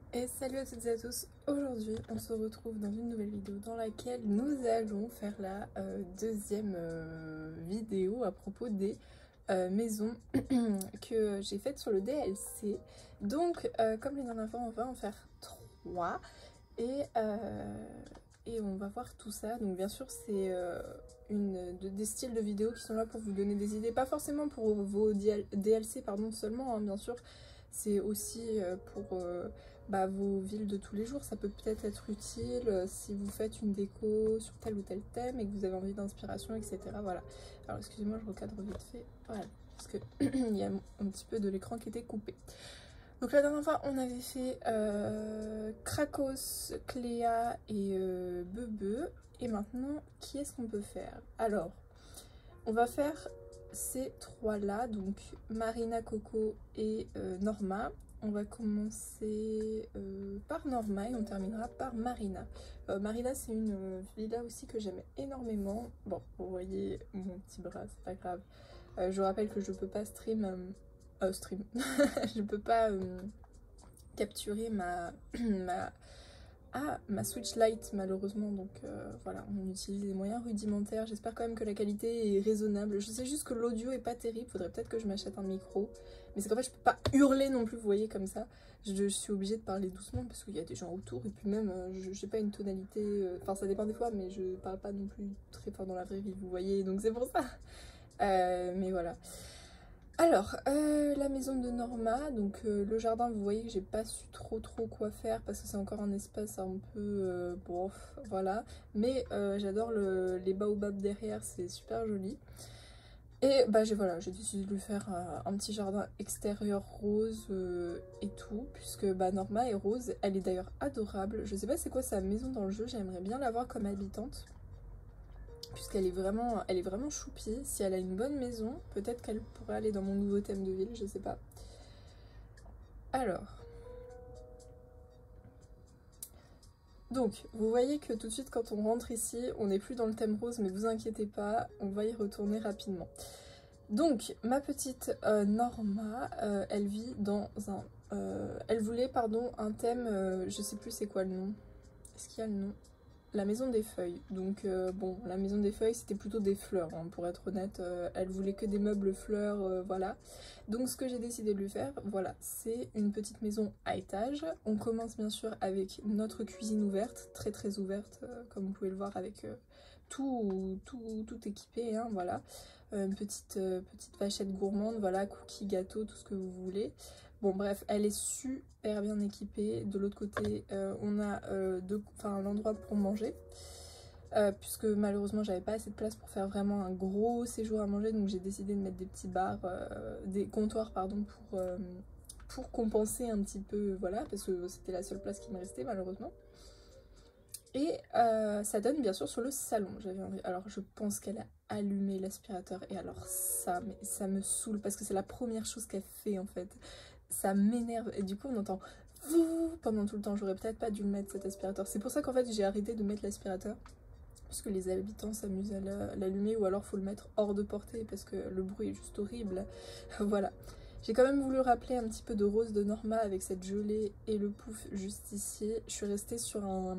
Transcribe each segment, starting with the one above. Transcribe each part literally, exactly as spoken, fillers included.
Et salut à toutes et à tous, aujourd'hui on se retrouve dans une nouvelle vidéo dans laquelle nous allons faire la euh, deuxième euh, vidéo à propos des euh, maisons que j'ai faites sur le D L C. Donc euh, comme les dernières fois on va en faire trois et, euh, et on va voir tout ça. Donc bien sûr c'est euh, une, de, des styles de vidéos qui sont là pour vous donner des idées, pas forcément pour vos D L C pardon, seulement hein, bien sûr, c'est aussi euh, pour... Euh, Bah, vos villes de tous les jours. Ça peut peut-être être utile euh, si vous faites une déco sur tel ou tel thème et que vous avez envie d'inspiration, et cetera. Voilà. Alors excusez-moi, je recadre vite fait. Voilà. Parce que il y a un petit peu de l'écran qui était coupé. Donc la dernière fois, on avait fait euh, Krakos, Cléa et euh, Bebe. Et maintenant, qui est-ce qu'on peut faire? Alors, on va faire ces trois-là, donc Marina, Coco et euh, Norma. On va commencer euh, par Norma et on terminera par Marina. Euh, Marina, c'est une euh, villa aussi que j'aime énormément. Bon, vous voyez mon petit bras, c'est pas grave. Euh, je vous rappelle que je peux pas stream... Euh, euh, stream. je peux pas euh, capturer ma... ma ah, ma Switch Lite malheureusement, donc euh, voilà, on utilise des moyens rudimentaires. J'espère quand même que la qualité est raisonnable. Je sais juste que l'audio est pas terrible, faudrait peut-être que je m'achète un micro. Mais c'est qu'en fait je peux pas hurler non plus, vous voyez, comme ça. Je, je suis obligée de parler doucement parce qu'il y a des gens autour et puis même, euh, je j'ai pas une tonalité... euh, Enfin ça dépend des fois, mais je parle pas non plus très fort dans la vraie vie, vous voyez, donc c'est pour ça. Euh, mais voilà. Alors, euh, la maison de Norma, donc euh, le jardin, vous voyez que j'ai pas su trop trop quoi faire parce que c'est encore un espace un peu euh, bof, voilà. Mais euh, j'adore le, les baobabs derrière, c'est super joli. Et bah j'ai voilà, j'ai décidé de lui faire euh, un petit jardin extérieur rose euh, et tout, puisque bah Norma est rose, elle est d'ailleurs adorable. Je sais pas c'est quoi sa maison dans le jeu, j'aimerais bien l'avoir comme habitante. Puisqu'elle est vraiment, elle est vraiment choupie. Si elle a une bonne maison, peut-être qu'elle pourrait aller dans mon nouveau thème de ville, je sais pas. Alors. Donc, vous voyez que tout de suite, quand on rentre ici, on n'est plus dans le thème rose, mais vous inquiétez pas, on va y retourner rapidement. Donc, ma petite euh, Norma, euh, elle vit dans un... Euh, elle voulait, pardon, un thème, euh, je sais plus c'est quoi le nom. Est-ce qu'il y a le nom? La maison des feuilles. Donc euh, bon, la maison des feuilles c'était plutôt des fleurs, hein, pour être honnête. Euh, elle voulait que des meubles fleurs, euh, voilà. Donc ce que j'ai décidé de lui faire, voilà, c'est une petite maison à étage. On commence bien sûr avec notre cuisine ouverte, très très ouverte, euh, comme vous pouvez le voir, avec euh, tout, tout, tout équipé, hein, voilà. Euh, une petite, euh, petite vachette gourmande, voilà, cookies, gâteaux, tout ce que vous voulez. Bon bref, elle est super bien équipée. De l'autre côté, euh, on a euh, l'endroit pour manger. Euh, puisque malheureusement j'avais pas assez de place pour faire vraiment un gros séjour à manger. Donc j'ai décidé de mettre des petits bars, euh, des comptoirs pardon, pour, euh, pour compenser un petit peu, voilà. Parce que c'était la seule place qui me restait malheureusement. Et euh, ça donne bien sûr sur le salon. J'avais envie... Alors je pense qu'elle a allumé l'aspirateur. Et alors ça, mais ça me saoule parce que c'est la première chose qu'elle fait en fait. Ça m'énerve et du coup on entend pendant tout le temps. J'aurais peut-être pas dû le mettre cet aspirateur. C'est pour ça qu'en fait j'ai arrêté de mettre l'aspirateur, parce que les habitants s'amusent à l'allumer, ou alors faut le mettre hors de portée parce que le bruit est juste horrible. Voilà. J'ai quand même voulu rappeler un petit peu de rose de Norma avec cette gelée et le pouf juste ici. Je suis restée sur un,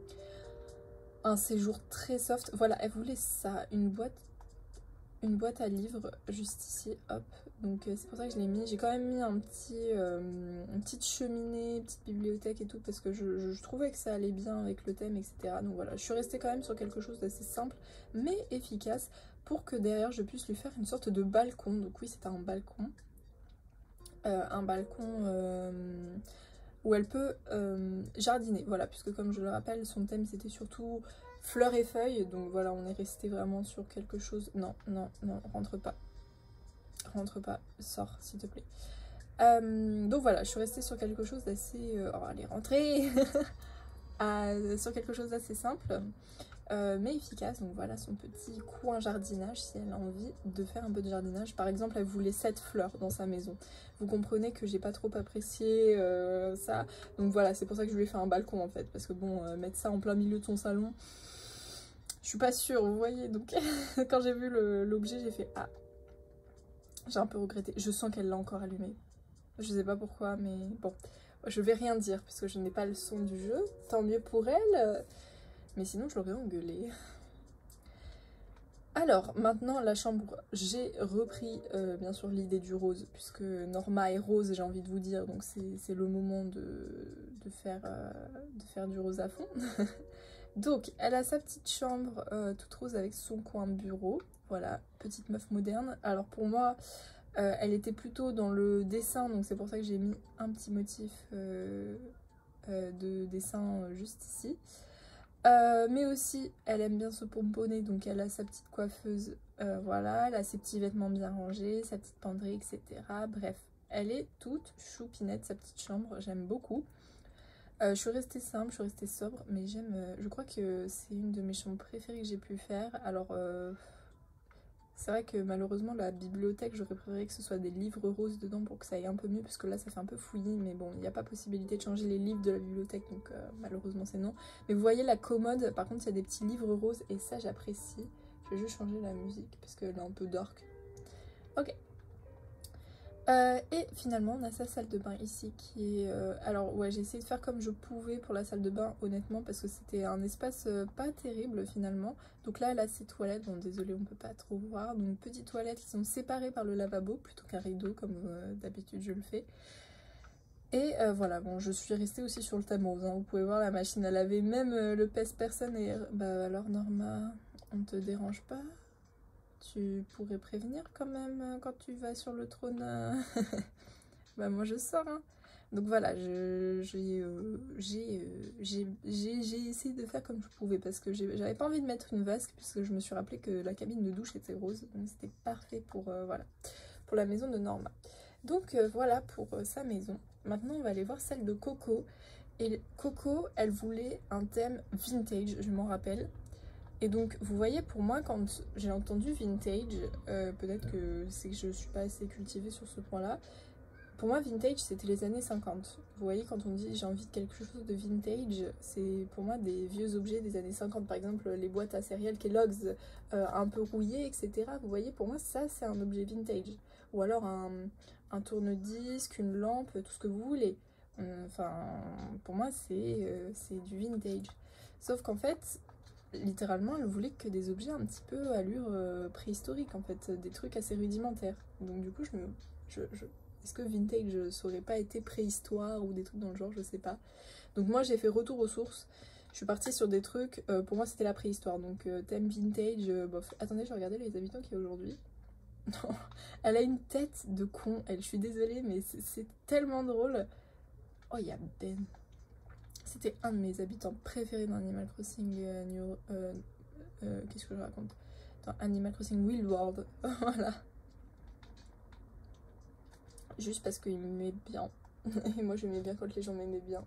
un séjour très soft. Voilà, elle voulait ça, une boîte une boîte à livres juste ici, hop. Donc euh, c'est pour ça que je l'ai mis. J'ai quand même mis un petit, euh, une petite cheminée, une petite bibliothèque et tout, parce que je, je, je trouvais que ça allait bien avec le thème, et cetera. Donc voilà, je suis restée quand même sur quelque chose d'assez simple, mais efficace, pour que derrière je puisse lui faire une sorte de balcon. Donc oui, c'est un balcon. Euh, un balcon... Euh, où elle peut euh, jardiner, voilà, puisque comme je le rappelle, son thème c'était surtout fleurs et feuilles, donc voilà, on est resté vraiment sur quelque chose... Non, non, non, rentre pas, rentre pas, sors s'il te plaît. Euh, donc voilà, je suis restée sur quelque chose d'assez... Euh... Oh, allez, rentrez à... Sur quelque chose d'assez simple, euh, mais efficace. Donc voilà son petit coin jardinage, si elle a envie de faire un peu de jardinage. Par exemple, elle voulait sept fleurs dans sa maison. Vous comprenez que j'ai pas trop apprécié euh, ça. Donc voilà, c'est pour ça que je lui ai fait un balcon en fait. Parce que bon, euh, mettre ça en plein milieu de son salon, je suis pas sûre, vous voyez. Donc quand j'ai vu l'objet, j'ai fait ah. J'ai un peu regretté. Je sens qu'elle l'a encore allumé. Je sais pas pourquoi, mais bon. Je vais rien dire parce que je n'ai pas le son du jeu, tant mieux pour elle, mais sinon je l'aurais engueulée. Alors, maintenant, la chambre, j'ai repris, euh, bien sûr, l'idée du rose, puisque Norma est rose, j'ai envie de vous dire, donc c'est le moment de, de, faire, euh, de faire du rose à fond. Donc, elle a sa petite chambre euh, toute rose avec son coin bureau, voilà, petite meuf moderne. Alors pour moi, euh, elle était plutôt dans le dessin, donc c'est pour ça que j'ai mis un petit motif euh, euh, de dessin euh, juste ici. Euh, mais aussi, elle aime bien se pomponner, donc elle a sa petite coiffeuse, euh, voilà, elle a ses petits vêtements bien rangés, sa petite penderie, et cetera. Bref, elle est toute choupinette, sa petite chambre, j'aime beaucoup. Euh, je suis restée simple, je suis restée sobre, mais j'aime, euh, je crois que c'est une de mes chambres préférées que j'ai pu faire. Alors, euh, c'est vrai que malheureusement, la bibliothèque, j'aurais préféré que ce soit des livres roses dedans pour que ça aille un peu mieux, parce que là, ça fait un peu fouillis, mais bon, il n'y a pas possibilité de changer les livres de la bibliothèque, donc euh, malheureusement, c'est non. Mais vous voyez la commode, par contre, il y a des petits livres roses, et ça, j'apprécie. Je vais juste changer la musique, parce qu'elle est un peu dark. Ok. Euh, et finalement, on a sa salle de bain ici, qui est... Euh, alors, ouais, j'ai essayé de faire comme je pouvais pour la salle de bain, honnêtement, parce que c'était un espace euh, pas terrible, finalement. Donc là, elle a ses toilettes. Bon, désolé, on peut pas trop voir. Donc, petites toilettes qui sont séparées par le lavabo, plutôt qu'un rideau, comme euh, d'habitude je le fais. Et euh, voilà, bon, je suis restée aussi sur le thème rose, hein. Vous pouvez voir la machine à laver, même euh, le pèse-personne. Et bah alors, Norma, on te dérange pas? Tu pourrais prévenir quand même quand tu vas sur le trône. Bah moi je sors, hein. Donc voilà, j'ai euh, euh, essayé de faire comme je pouvais, parce que j'avais pas envie de mettre une vasque, puisque je me suis rappelé que la cabine de douche était rose, donc c'était parfait pour, euh, voilà, pour la maison de Norma. Donc euh, voilà pour euh, sa maison. Maintenant on va aller voir celle de Coco. Et Coco, elle voulait un thème vintage, je m'en rappelle. Et donc, vous voyez, pour moi, quand j'ai entendu vintage, euh, peut-être que c'est que je suis pas assez cultivée sur ce point-là. Pour moi, vintage, c'était les années cinquante. Vous voyez, quand on dit j'ai envie de quelque chose de vintage, c'est pour moi des vieux objets des années cinquante. Par exemple, les boîtes à céréales Kellogg's euh, un peu rouillées, et cetera. Vous voyez, pour moi, ça, c'est un objet vintage. Ou alors un, un tourne-disque, une lampe, tout ce que vous voulez. Enfin, pour moi, c'est euh, c'est du vintage. Sauf qu'en fait... littéralement, elle voulait que des objets un petit peu allure euh, préhistorique, en fait, des trucs assez rudimentaires. Donc du coup, je me, je, je, est-ce que vintage ça aurait pas été préhistoire ou des trucs dans le genre, je sais pas. Donc moi, j'ai fait retour aux sources. Je suis partie sur des trucs, euh, pour moi c'était la préhistoire, donc euh, thème vintage, euh, bof. Attendez, je vais regarder les habitants qu'il y a aujourd'hui. Non, elle a une tête de con, elle, je suis désolée, mais c'est tellement drôle. Oh, il y a Ben. C'était un de mes habitants préférés dans Animal Crossing euh, New... Euh, euh, Qu'est-ce que je raconte? Dans Animal Crossing Wild World. Voilà. Juste parce qu'il m'aimait bien. Et moi j'aimais bien quand les gens m'aimaient bien.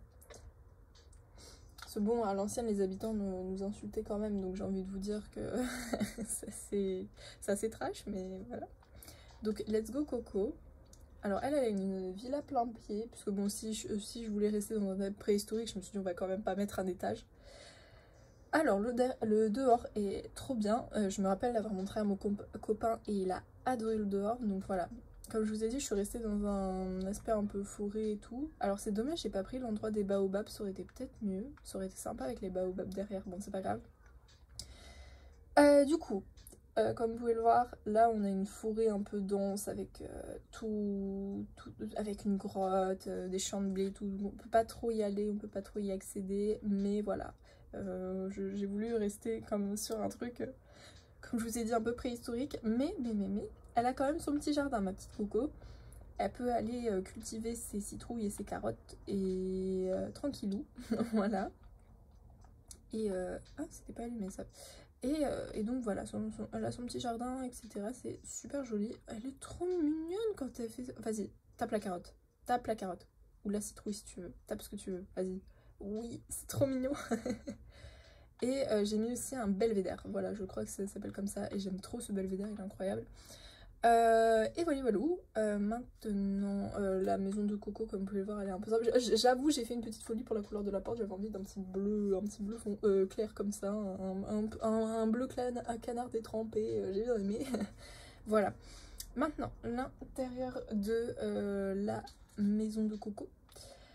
Ce bon, à l'ancienne, les habitants nous, nous insultaient quand même. Donc j'ai envie de vous dire que c'est assez trash, mais voilà. Donc let's go Coco. Alors elle, elle a une villa plein pied, puisque bon, si je, si je voulais rester dans un thème préhistorique, je me suis dit on va quand même pas mettre un étage. Alors le, le dehors est trop bien, euh, je me rappelle l'avoir montré à mon copain et il a adoré le dehors, donc voilà. Comme je vous ai dit, je suis restée dans un aspect un peu forêt et tout. Alors c'est dommage, j'ai pas pris l'endroit des baobabs, ça aurait été peut-être mieux, ça aurait été sympa avec les baobabs derrière, bon c'est pas grave. Euh, du coup, Euh, comme vous pouvez le voir, là on a une forêt un peu dense avec euh, tout, tout, avec une grotte, euh, des champs de blé, tout. On peut pas trop y aller, on peut pas trop y accéder, mais voilà. Euh, j'ai voulu rester comme sur un truc, euh, comme je vous ai dit, un peu préhistorique, mais, mais, mais, mais, elle a quand même son petit jardin, ma petite Coco. Elle peut aller euh, cultiver ses citrouilles et ses carottes, et euh, tranquillou, voilà. Et, euh, ah, c'était pas allumé ça. Et, euh, et donc voilà, son, son, elle a son petit jardin, et cetera. C'est super joli. Elle est trop mignonne quand elle fait... Vas-y, tape la carotte. Tape la carotte. Ou la citrouille si tu veux. Tape ce que tu veux. Vas-y. Oui, c'est trop mignon. Et euh, j'ai mis aussi un belvédère. Voilà, je crois que ça s'appelle comme ça. Et j'aime trop ce belvédère, il est incroyable. Euh, et voilà, voilà. Euh, maintenant, euh, la maison de Coco, comme vous pouvez le voir, elle est un peu simple. J'avoue, j'ai fait une petite folie pour la couleur de la porte. J'avais envie d'un petit bleu, un petit bleu fond, euh, clair comme ça, un, un, un, un bleu clan, un canard détrempé. Euh, j'ai bien aimé. Voilà. Maintenant, l'intérieur de euh, la maison de Coco.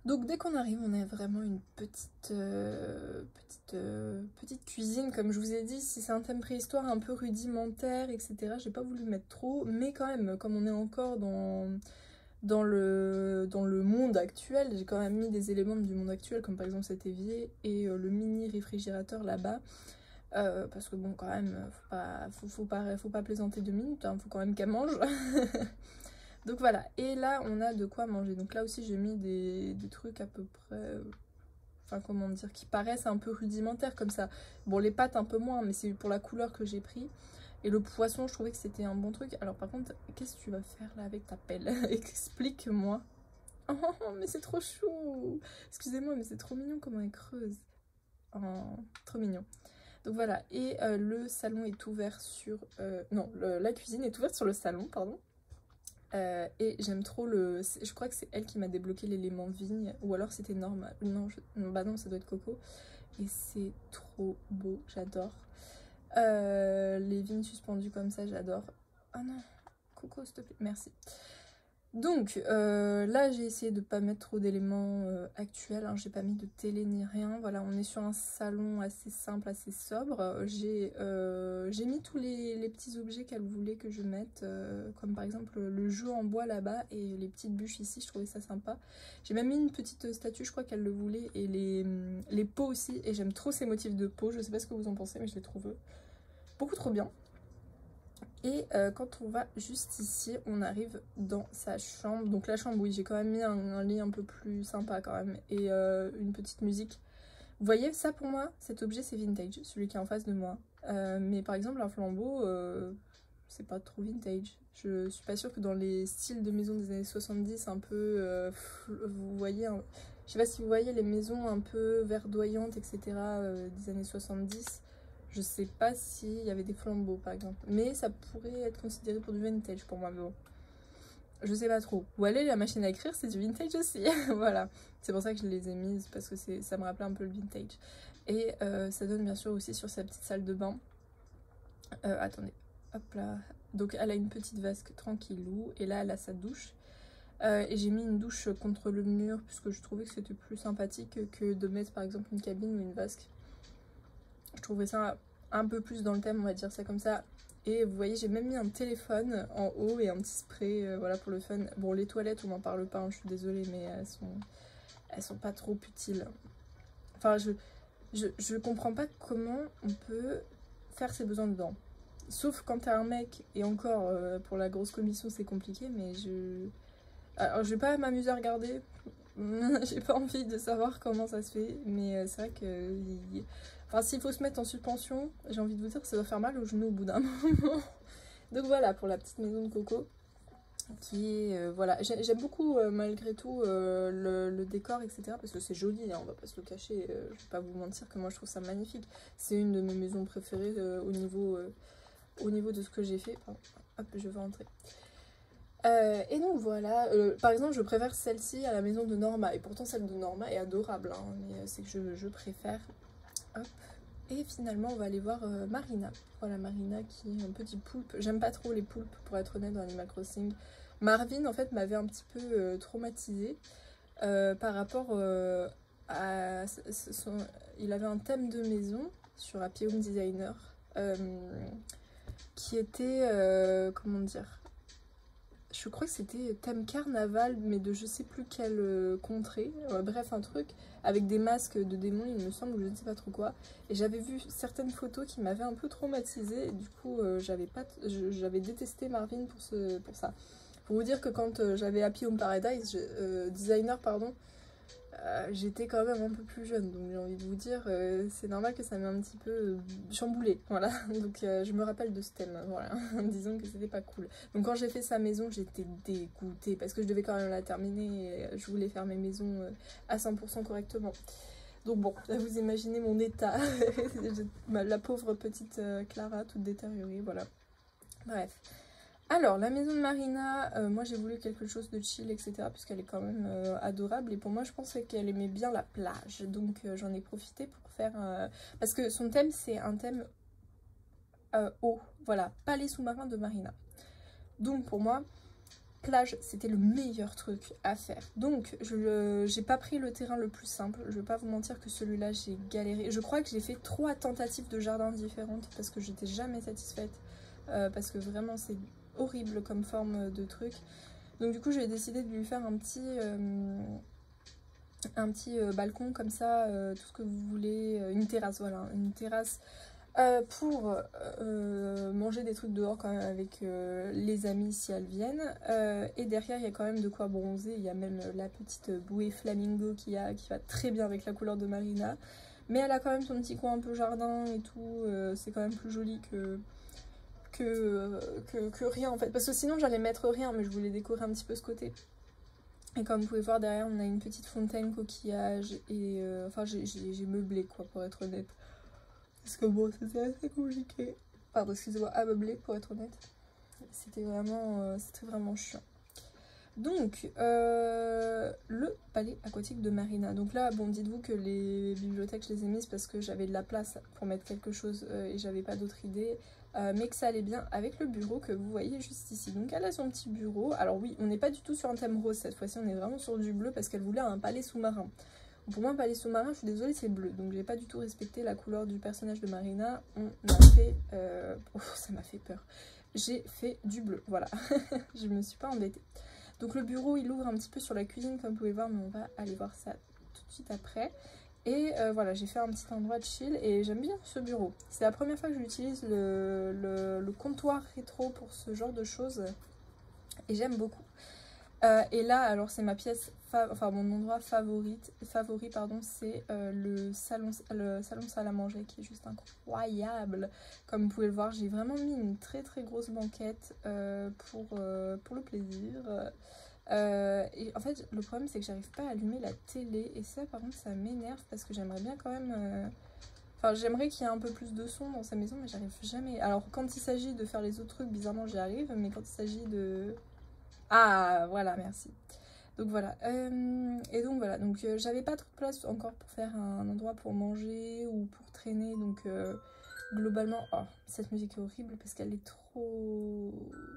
Donc dès qu'on arrive, on a vraiment une petite, euh, petite, euh, petite cuisine, comme je vous ai dit, si c'est un thème préhistoire un peu rudimentaire, et cetera. J'ai pas voulu mettre trop, mais quand même, comme on est encore dans, dans, le, dans le monde actuel, j'ai quand même mis des éléments du monde actuel, comme par exemple cet évier et euh, le mini réfrigérateur là-bas. Euh, parce que bon, quand même, faut pas, faut, faut pas, faut pas plaisanter deux minutes, hein, faut quand même qu'elle mange. Donc voilà, et là on a de quoi manger. Donc là aussi j'ai mis des, des trucs à peu près, enfin comment dire, qui paraissent un peu rudimentaires comme ça. Bon, les pâtes un peu moins, mais c'est pour la couleur que j'ai pris. Et le poisson, je trouvais que c'était un bon truc. Alors par contre, qu'est-ce que tu vas faire là avec ta pelle? Explique-moi. Oh, mais c'est trop chou. Excusez-moi, mais c'est trop mignon comment elle creuse. Oh, trop mignon. Donc voilà, et euh, le salon est ouvert sur... Euh, non, le, la cuisine est ouverte sur le salon, pardon. Euh, et j'aime trop le... Je crois que c'est elle qui m'a débloqué l'élément vigne. Ou alors c'était normal. Non, je... non, bah non, ça doit être coco. Et c'est trop beau, j'adore. Euh, les vignes suspendues comme ça, j'adore. Ah non, coco, s'il te plaît, merci. Donc euh, là j'ai essayé de pas mettre trop d'éléments euh, actuels, hein. J'ai pas mis de télé ni rien, voilà, on est sur un salon assez simple, assez sobre. J'ai euh, j'ai mis tous les, les petits objets qu'elle voulait que je mette, euh, comme par exemple le jeu en bois là-bas et les petites bûches ici, je trouvais ça sympa. J'ai même mis une petite statue, je crois qu'elle le voulait, et les, les pots aussi, et j'aime trop ces motifs de pots, je sais pas ce que vous en pensez mais je les trouve beaucoup trop bien. Et euh, quand on va juste ici, on arrive dans sa chambre. Donc la chambre, oui, j'ai quand même mis un, un lit un peu plus sympa quand même. Et euh, une petite musique. Vous voyez, ça pour moi, cet objet c'est vintage, celui qui est en face de moi. Euh, mais par exemple, un flambeau, euh, c'est pas trop vintage. Je suis pas sûre que dans les styles de maisons des années soixante-dix, un peu... Euh, vous voyez, hein, je sais pas si vous voyez les maisons un peu verdoyantes, et cetera euh, des années soixante-dix. Je sais pas s'il y avait des flambeaux par exemple, mais ça pourrait être considéré pour du vintage pour moi, mais bon, je sais pas trop. Ou aller la machine à écrire, c'est du vintage aussi, voilà. C'est pour ça que je les ai mises, parce que ça me rappelait un peu le vintage. Et euh, ça donne bien sûr aussi sur sa petite salle de bain. Euh, attendez, hop là. Donc elle a une petite vasque tranquillou, et là elle a sa douche. Euh, et j'ai mis une douche contre le mur, puisque je trouvais que c'était plus sympathique que de mettre par exemple une cabine ou une vasque. Je trouvais ça un peu plus dans le thème, on va dire ça comme ça. Et vous voyez, j'ai même mis un téléphone en haut et un petit spray, euh, voilà, pour le fun. Bon, les toilettes, on n'en parle pas, hein, je suis désolée, mais elles sont, elles sont pas trop utiles. Enfin, je, je, je comprends pas comment on peut faire ses besoins dedans. Sauf quand t'as un mec, et encore, euh, pour la grosse commission, c'est compliqué, mais je... Alors, je vais pas m'amuser à regarder. J'ai pas envie de savoir comment ça se fait, mais euh, c'est vrai que... Il... Enfin, s'il faut se mettre en suspension, j'ai envie de vous dire que ça doit faire mal aux genoux au bout d'un moment. Donc voilà, pour la petite maison de Coco, qui est... Euh, voilà, j'aime beaucoup, euh, malgré tout, euh, le, le décor, et cetera. Parce que c'est joli, hein, on va pas se le cacher. Euh, je vais pas vous mentir que moi, je trouve ça magnifique. C'est une de mes maisons préférées euh, au, niveau, euh, au niveau de ce que j'ai fait. Pardon. Hop, je vais rentrer. Euh, et donc voilà, euh, par exemple je préfère celle-ci à la maison de Norma, et pourtant celle de Norma est adorable, hein, mais euh, c'est que je, je préfère. Hop. Et finalement on va aller voir euh, Marina. Voilà, Marina qui est un petit poulpe. J'aime pas trop les poulpes pour être honnête dans Animal Crossing. Marvin en fait m'avait un petit peu euh, traumatisée euh, par rapport euh, à son... Il avait un thème de maison sur Happy Home Designer euh, qui était, euh, comment dire, je crois que c'était thème carnaval, mais de je sais plus quelle euh, contrée. Euh, bref, un truc avec des masques de démons, il me semble, ou je ne sais pas trop quoi. Et j'avais vu certaines photos qui m'avaient un peu traumatisée. Et du coup, euh, j'avais pas, j'avais détesté Marvin pour, ce, pour ça. Pour vous dire que quand euh, j'avais Happy Home Paradise, euh, designer, pardon, euh, j'étais quand même un peu plus jeune. Donc j'ai envie de vous dire, euh, c'est normal que ça m'ait un petit peu euh, chamboulé. Voilà, donc euh, je me rappelle de ce thème. Voilà, disons que c'était pas cool. Donc quand j'ai fait sa maison, j'étais dégoûtée parce que je devais quand même la terminer et je voulais faire mes maisons euh, à cent pour cent correctement. Donc bon, là vous imaginez mon état. La pauvre petite euh, Clara, toute détériorée, voilà. Bref. Alors, la maison de Marina, euh, moi j'ai voulu quelque chose de chill, et cetera. Puisqu'elle est quand même euh, adorable. Et pour moi, je pensais qu'elle aimait bien la plage. Donc, euh, j'en ai profité pour faire... Euh... Parce que son thème, c'est un thème euh, eau. Voilà, palais sous-marin de Marina. Donc, pour moi, plage, c'était le meilleur truc à faire. Donc, je j'ai pas pris le terrain le plus simple. Je vais pas vous mentir que celui-là, j'ai galéré. Je crois que j'ai fait trois tentatives de jardin différentes parce que j'étais jamais satisfaite. Euh, parce que vraiment, c'est horrible comme forme de truc. Donc, du coup, j'ai décidé de lui faire un petit... Euh, un petit euh, balcon comme ça, euh, tout ce que vous voulez. Euh, une terrasse, voilà. Une terrasse... Euh, pour euh, manger des trucs dehors quand même avec euh, les amis si elles viennent, euh, et derrière il y a quand même de quoi bronzer. Il y a même la petite bouée flamingo qui, a, qui va très bien avec la couleur de Marina, mais elle a quand même son petit coin un peu jardin et tout. Euh, c'est quand même plus joli que, que, que, que rien en fait, parce que sinon j'allais mettre rien, mais je voulais décorer un petit peu ce côté. Et comme vous pouvez voir derrière, on a une petite fontaine coquillage et euh, enfin j'ai meublé quoi, pour être honnête. Parce que bon, c'était assez compliqué. Pardon, excusez-moi, à meubler pour être honnête. C'était vraiment, euh, c'était vraiment chiant. Donc, euh, le palais aquatique de Marina. Donc là, bon, dites-vous que les bibliothèques, je les ai mises parce que j'avais de la place pour mettre quelque chose euh, et j'avais pas d'autre idée. Euh, mais que ça allait bien avec le bureau que vous voyez juste ici. Donc elle a son petit bureau. Alors oui, on n'est pas du tout sur un thème rose cette fois-ci, on est vraiment sur du bleu parce qu'elle voulait un palais sous-marin. Pour moi, un palais sous-marin, je suis désolée, c'est bleu. Donc, j'ai pas du tout respecté la couleur du personnage de Marina. On a fait... Euh... Oh, ça m'a fait peur. J'ai fait du bleu, voilà. Je me suis pas embêtée. Donc, le bureau, il ouvre un petit peu sur la cuisine, comme vous pouvez voir. Mais on va aller voir ça tout de suite après. Et euh, voilà, j'ai fait un petit endroit de chill. Et j'aime bien ce bureau. C'est la première fois que j'utilise le, le, le comptoir rétro pour ce genre de choses. Et j'aime beaucoup. Euh, et là, alors c'est ma pièce, enfin mon endroit favorite, favori, pardon, c'est euh, le salon, le salon salle à manger qui est juste incroyable. Comme vous pouvez le voir, j'ai vraiment mis une très très grosse banquette euh, pour, euh, pour le plaisir. Euh, et en fait, le problème c'est que j'arrive pas à allumer la télé et ça, par contre, ça m'énerve parce que j'aimerais bien quand même. Euh... Enfin, j'aimerais qu'il y ait un peu plus de son dans sa maison, mais j'arrive jamais. Alors, quand il s'agit de faire les autres trucs, bizarrement, j'y arrive, mais quand il s'agit de Ah, voilà, merci. Donc voilà, euh, et donc voilà, donc euh, j'avais pas trop de place encore pour faire un endroit pour manger ou pour traîner, donc euh, globalement, oh, cette musique est horrible parce qu'elle est trop...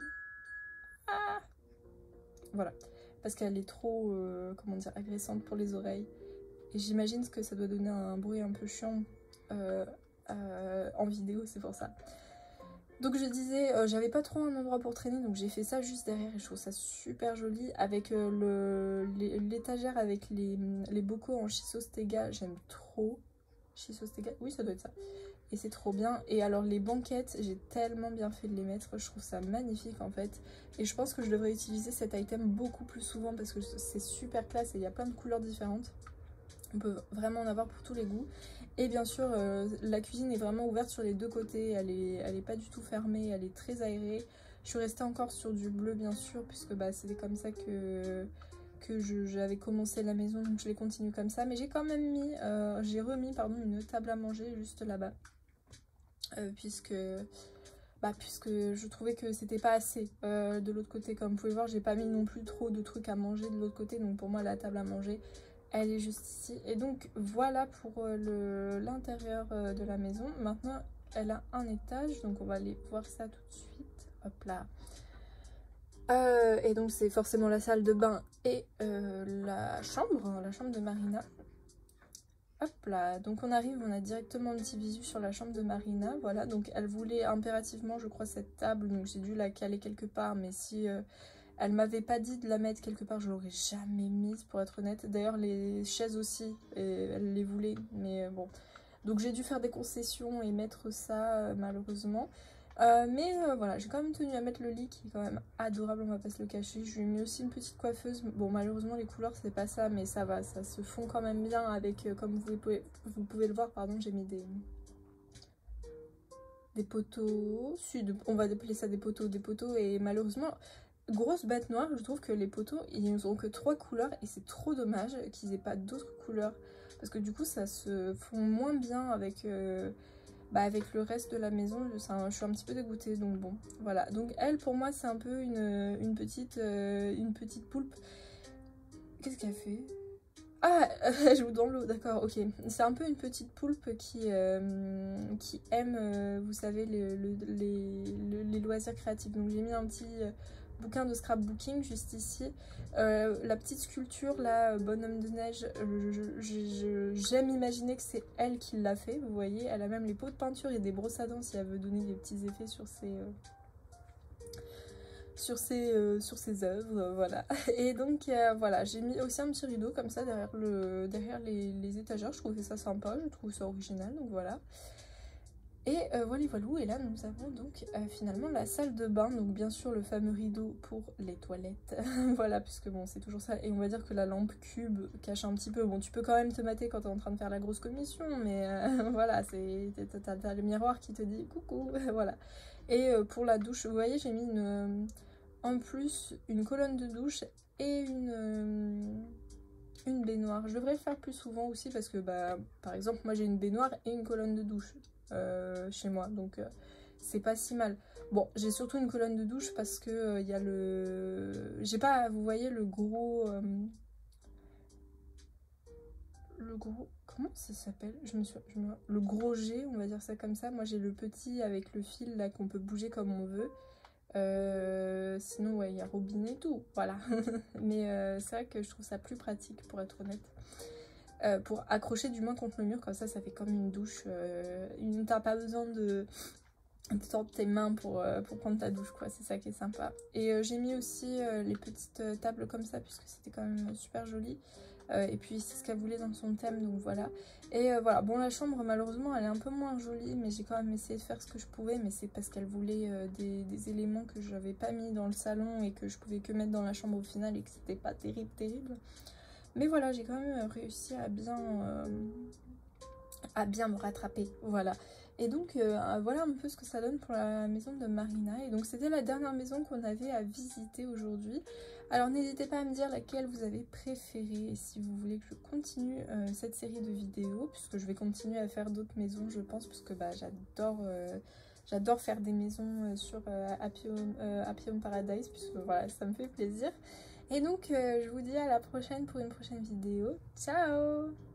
Ah voilà, parce qu'elle est trop, euh, comment dire, agressante pour les oreilles. Et j'imagine que ça doit donner un bruit un peu chiant euh, euh, en vidéo, c'est pour ça. Donc je disais, euh, j'avais pas trop un endroit pour traîner, donc j'ai fait ça juste derrière et je trouve ça super joli. Avec euh, l'étagère avec les, les bocaux en Chisostega, j'aime trop. Chisostega, oui ça doit être ça. Et c'est trop bien. Et alors les banquettes, j'ai tellement bien fait de les mettre, je trouve ça magnifique en fait. Et je pense que je devrais utiliser cet item beaucoup plus souvent parce que c'est super classe et il y a plein de couleurs différentes. On peut vraiment en avoir pour tous les goûts. Et bien sûr, euh, la cuisine est vraiment ouverte sur les deux côtés. Elle est, elle est pas du tout fermée, elle est très aérée. Je suis restée encore sur du bleu, bien sûr, puisque bah, c'était comme ça que, que j'avais commencé la maison. Donc je les continue comme ça. Mais j'ai quand même mis, euh, j'ai remis pardon, une table à manger juste là-bas. Euh, puisque, bah, puisque je trouvais que c'était pas assez euh, de l'autre côté. Comme vous pouvez voir, j'ai pas mis non plus trop de trucs à manger de l'autre côté. Donc pour moi, la table à manger... elle est juste ici. Et donc voilà pour l'intérieur de la maison. Maintenant elle a un étage, donc on va aller voir ça tout de suite. Hop là. Euh, et donc c'est forcément la salle de bain et euh, la chambre, la chambre de Marina. Hop là, donc on arrive, on a directement un petit visu sur la chambre de Marina. Voilà, donc elle voulait impérativement, je crois, cette table, donc j'ai dû la caler quelque part, mais si... Euh, elle m'avait pas dit de la mettre quelque part, je l'aurais jamais mise pour être honnête. D'ailleurs les chaises aussi, et elle les voulait, mais bon. Donc j'ai dû faire des concessions et mettre ça euh, malheureusement. Euh, mais euh, voilà, j'ai quand même tenu à mettre le lit qui est quand même adorable, on va pas se le cacher. Je lui ai mis aussi une petite coiffeuse. Bon malheureusement les couleurs c'est pas ça, mais ça va, ça se fond quand même bien avec, euh, comme vous pouvez, vous pouvez le voir, pardon, j'ai mis des... des poteaux, sud, on va appeler ça des poteaux, des poteaux et malheureusement... Grosse bête noire, je trouve que les poteaux, ils ont que trois couleurs et c'est trop dommage qu'ils aient pas d'autres couleurs. Parce que du coup, ça se fond moins bien avec, euh, bah avec le reste de la maison. Un, je suis un petit peu dégoûtée, donc bon, voilà. Donc elle, pour moi, c'est un peu une, une, petite, euh, une petite poulpe. Qu'est-ce qu'elle fait? Ah, elle joue dans l'eau, d'accord, ok. C'est un peu une petite poulpe qui, euh, qui aime, euh, vous savez, les, les, les, les loisirs créatifs. Donc j'ai mis un petit... Euh, bouquin de scrapbooking juste ici. Euh, la petite sculpture là, bonhomme de neige, euh, j'aime imaginer que c'est elle qui l'a fait, vous voyez. Elle a même les pots de peinture et des brosses à dents si elle veut donner des petits effets sur ses... Euh, sur ses, euh, sur ses œuvres, euh, voilà. Et donc euh, voilà, j'ai mis aussi un petit rideau comme ça derrière, le, derrière les, les étagères, je trouvais ça sympa, je trouve ça original, donc voilà. Et euh, voilà, voilà, et là nous avons donc euh, finalement la salle de bain, donc bien sûr le fameux rideau pour les toilettes, voilà, puisque bon c'est toujours ça, et on va dire que la lampe cube cache un petit peu, bon tu peux quand même te mater quand t'es en train de faire la grosse commission, mais euh, voilà, c'est t'as le miroir qui te dit coucou, voilà. Et euh, pour la douche, vous voyez j'ai mis une, en plus une colonne de douche et une... Euh, une baignoire. Je devrais le faire plus souvent aussi parce que bah par exemple moi j'ai une baignoire et une colonne de douche euh, chez moi, donc euh, c'est pas si mal. Bon, j'ai surtout une colonne de douche parce que il euh, y a le... J'ai pas, vous voyez le gros... Euh... Le gros... Comment ça s'appelle? Je me suis... Je me... Le gros jet, on va dire ça comme ça. Moi j'ai le petit avec le fil là qu'on peut bouger comme on veut. Euh, sinon ouais il y a robinet et tout, voilà. Mais euh, c'est vrai que je trouve ça plus pratique pour être honnête, euh, pour accrocher du moins contre le mur, comme ça ça fait comme une douche, euh, t'as pas besoin de, de tordre tes mains pour, euh, pour prendre ta douche quoi, c'est ça qui est sympa. Et euh, j'ai mis aussi euh, les petites tables comme ça puisque c'était quand même super joli. Euh, et puis c'est ce qu'elle voulait dans son thème, donc voilà. Et euh, voilà, bon la chambre malheureusement elle est un peu moins jolie, mais j'ai quand même essayé de faire ce que je pouvais, mais c'est parce qu'elle voulait euh, des, des éléments que je n'avais pas mis dans le salon et que je pouvais que mettre dans la chambre au final et que c'était pas terrible terrible. Mais voilà, j'ai quand même réussi à bien, euh, à bien me rattraper, voilà. Et donc euh, voilà un peu ce que ça donne pour la maison de Marina. Et donc c'était la dernière maison qu'on avait à visiter aujourd'hui. Alors n'hésitez pas à me dire laquelle vous avez préférée et si vous voulez que je continue euh, cette série de vidéos, puisque je vais continuer à faire d'autres maisons je pense, puisque bah, j'adore euh, j'adore faire des maisons sur euh, Happy Home, euh, Happy Home Paradise, puisque voilà ça me fait plaisir. Et donc euh, je vous dis à la prochaine pour une prochaine vidéo. Ciao!